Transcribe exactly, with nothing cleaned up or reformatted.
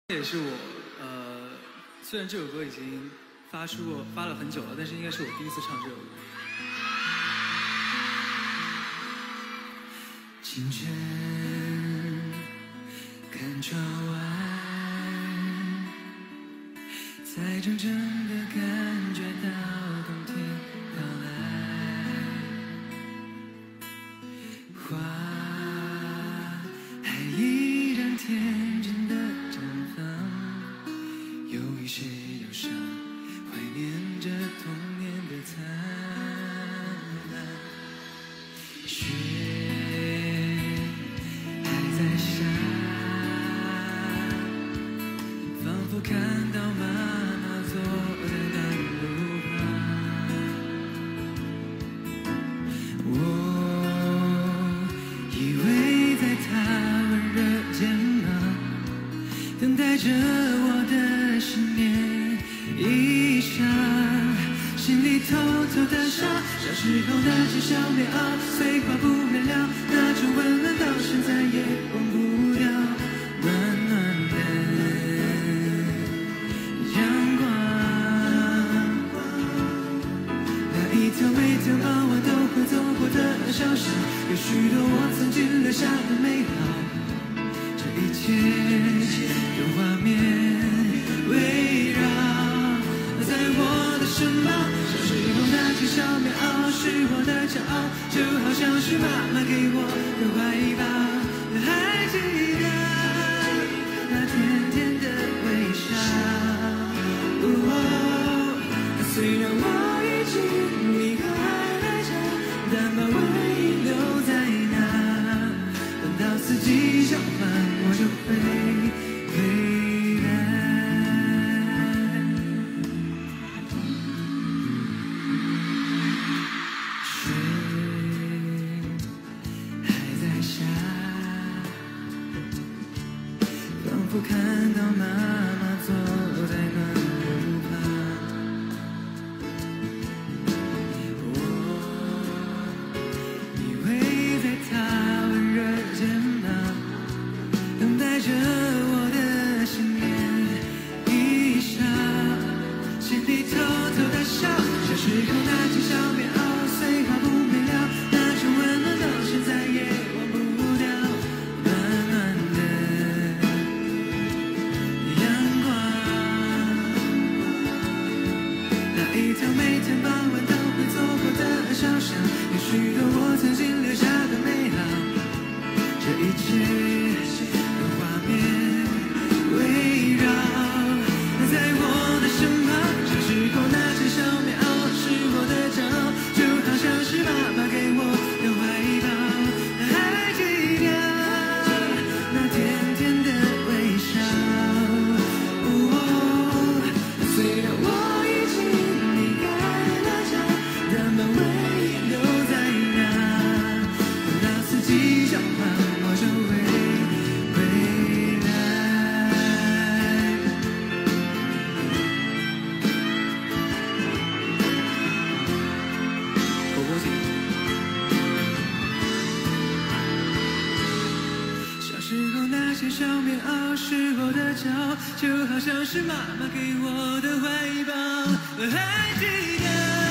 也是我呃，虽然这首歌已经发出过发了很久了，但是应该是我第一次唱这首歌。清晨看窗外，才真正的感觉到冬天到来，花还依然天真的绽放，忧郁谁忧伤，怀念着童年的灿烂。雪还在下，仿佛看到妈妈坐在半路旁，我依偎在她温热肩膀，等待着我的思念一场，心里偷偷的伤，小时候那些小棉袄，碎花不明了，那种温暖到现在也忘不掉，暖暖的阳光，那一条每天傍晚都会走过的小巷，有许多我曾经留下的美好，这一切有画面围绕在我的身旁，小时候那件小棉袄是我的骄傲，就好像是妈妈给我的怀抱，还记得那甜甜的微笑，哦，虽然我已经离开了家，但把回忆留在那，等到四季交换我就会回来。雪还在下，仿佛看到妈妈坐在暖炉旁，我依偎在她温热肩膀，等待着我的思念一晌，心里偷偷的笑，小时候那件小棉袄，碎花不明了，那种温暖到现在也忘不掉，暖暖的阳光，那一条每天傍晚都会走过的小巷，有许多我曾经留下的美好，这一切有画面围绕在我的身旁，小时候那件小棉袄是我的骄傲，就好像是妈妈给我的怀抱，还记得那甜甜的微笑，哦，虽然我已经离开了家，但把回忆留在那，等到四季交换我就会回来。火锅姐，小时候那些小棉袄是我的骄傲，就好像是妈妈给我的怀抱，还记得